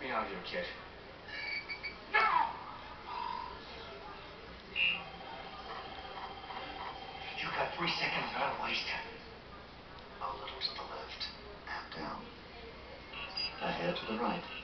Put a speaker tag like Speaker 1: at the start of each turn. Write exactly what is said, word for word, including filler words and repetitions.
Speaker 1: me out of here, kid.
Speaker 2: No!
Speaker 1: You got three seconds, not a waste.
Speaker 3: A little to the left and down.
Speaker 4: Ahead to the right.